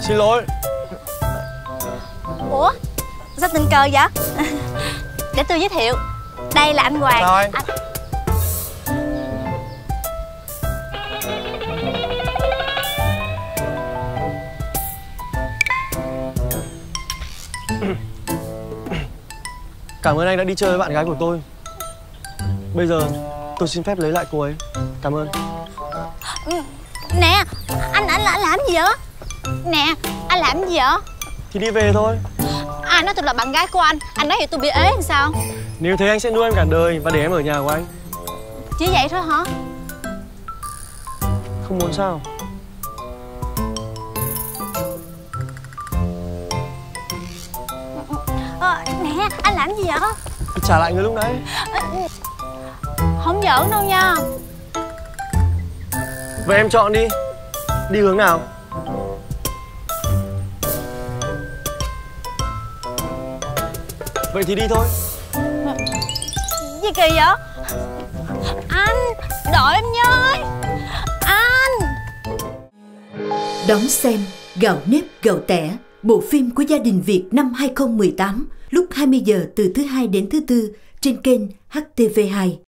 Xin lỗi. Ủa sao tình cờ vậy? Để tôi giới thiệu, đây là anh Hoàng. Chào anh. Cảm ơn anh đã đi chơi với bạn gái của tôi. Bây giờ tôi xin phép lấy lại cô ấy. Cảm ơn. Nè, anh làm gì vậy? Nè, anh làm gì vậy? Thì đi về thôi. Ai nói tôi là bạn gái của anh nói thì tôi bị ế làm sao? Nếu thế anh sẽ nuôi em cả đời và để em ở nhà của anh. Chỉ vậy thôi hả? Không muốn sao? Nè, anh làm gì vậy? Trả lại người lúc nãy. Không giỡn đâu nha. Vậy em chọn đi. Đi hướng nào? Vậy thì đi thôi. Gì kỳ vậy? Anh, đợi em với. Anh. Đón xem Gạo nếp gạo tẻ, bộ phim của gia đình Việt năm 2018, lúc 20 giờ từ thứ Hai đến thứ Tư trên kênh HTV2.